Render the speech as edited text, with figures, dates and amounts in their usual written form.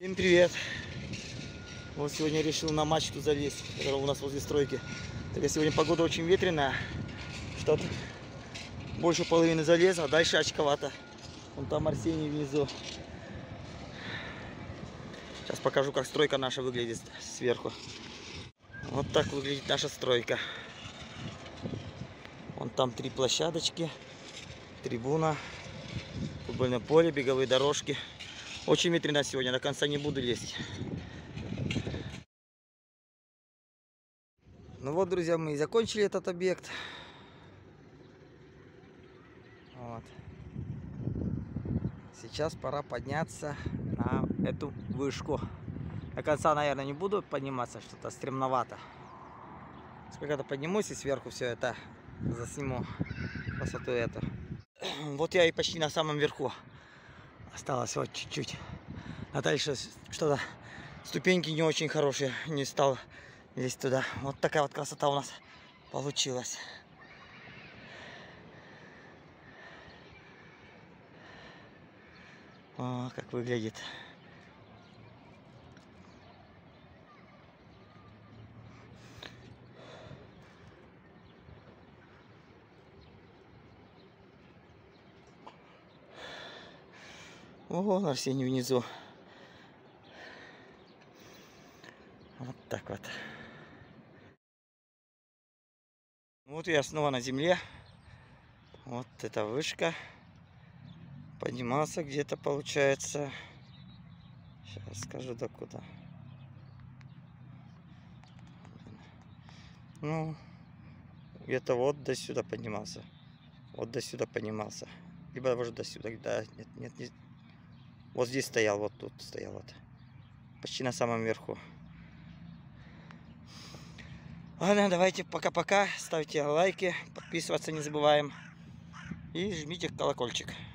Всем привет! Вот сегодня решил на мачту залезть, которая у нас возле стройки. Так как сегодня погода очень ветреная, что-то больше половины залез, а дальше очковато. Вон там Арсений внизу. Сейчас покажу, как стройка наша выглядит сверху. Вот так выглядит наша стройка. Вон там 3 площадочки, трибуна, футбольное поле, беговые дорожки. Очень ветрено сегодня, до конца не буду лезть. Ну вот, друзья, мы и закончили этот объект. Вот. Сейчас пора подняться на эту вышку. До конца, наверное, не буду подниматься, что-то стремновато. Когда поднимусь и сверху все это засниму, красоту эту. Вот я и почти на самом верху. Осталось вот чуть-чуть. А дальше что-то ступеньки не очень хорошие. Не стал лезть туда. Вот такая вот красота у нас получилась. О, как выглядит. О, Арсений внизу. Вот так вот. Вот я снова на земле. Вот эта вышка. Поднимался где-то, получается. Сейчас скажу докуда. Ну, где-то вот до сюда поднимался. Вот до сюда поднимался. Либо уже до сюда. Да, нет. Вот здесь стоял, вот тут стоял. Вот. Почти на самом верху. Ладно, давайте пока-пока. Ставьте лайки, подписываться не забываем. И жмите колокольчик.